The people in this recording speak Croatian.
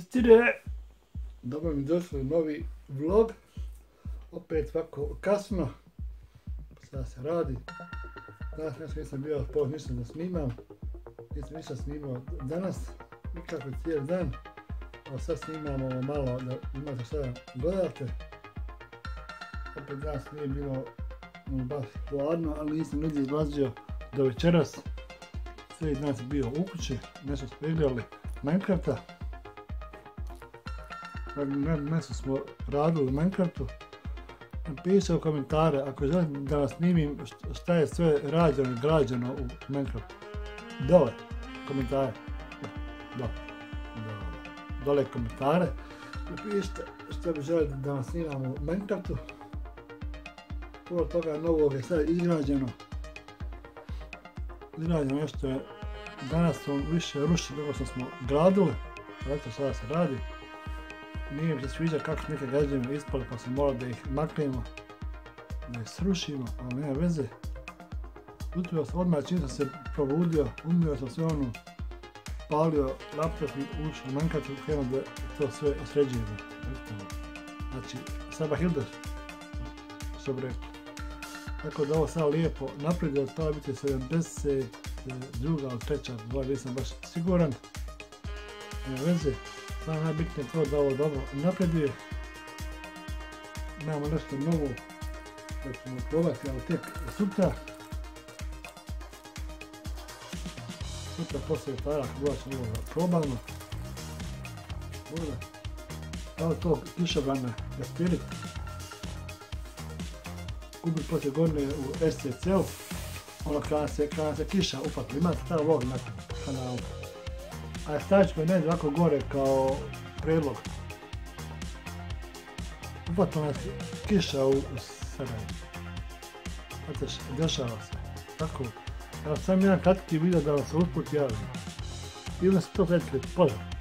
Pozdrav! Dobro mi došli novi vlog. Opet ovako kasno. Sada se radi. Danas nešto nisam bio mišljen da snimam. Nisam ništa snimao danas. Nikako cijeli dan. Ali sad snimamo malo da imate šta da gledate. Opet danas nije bilo baš hladno, ali nisam nigdje izlazio do večeras. Cijeli dan sam bio u kući. Nešto smo igrali Minecrafta. Nešto smo radili u Minecraftu. Pišite u komentare ako želite da vas snimim šta je sve rađeno i građeno u Minecraftu. Dole komentare. Dole komentare. Pišite što bi želite da vas snimam u Minecraftu. Puno toga novog je sad izgrađeno. Izgrađeno nešto je. Danas smo više rušili nego što smo gradili. Eto sada se radi. Nije mi se sviđa kako su neke građevine ispali pa sam morao da ih maknemo, da ih srušimo, ali nema veze. Jutro sam odmah čim sam se probudio, umio sam sve ono, palio laptop i ušao u Minecraft i krenuo da to sve sređujemo. Znači, Saba Hilda, što bi rekao. Tako da ovo sad lijepo naprijed, od toga biti 72. ili 3. Dva, nisam baš siguran. Nema veze. Samo najbitnije je to da ovo dobro napreduje. Imamo nešto novo da ćemo probati, ali tek sutra. Sutra poslije večera kada ćemo ovo da probamo. Evo to kišobrana Gaspirit. Kupim poslije godine u SCC-u. Ono kada se kiša upatla, imate taj vlog na kanalu. A stavit ću me negdje ovako gore kao prijedlog. Upatila nas kiša u Sarajevu. Znate što, dešava se. Tako. Evo sam jedan kratki video da vam se usput javim. Ili ste to gledali, pozdrav!